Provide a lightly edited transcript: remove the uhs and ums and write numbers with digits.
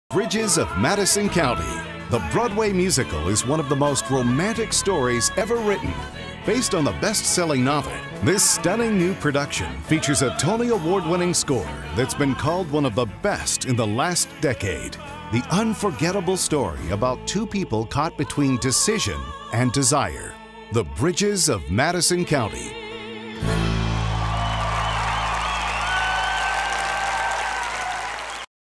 Bridges of Madison County. The Broadway musical is one of the most romantic stories ever written. Based on the best-selling novel, this stunning new production features a Tony Award-winning score that's been called one of the best in the last decade. The unforgettable story about two people caught between decision and desire. The Bridges of Madison County.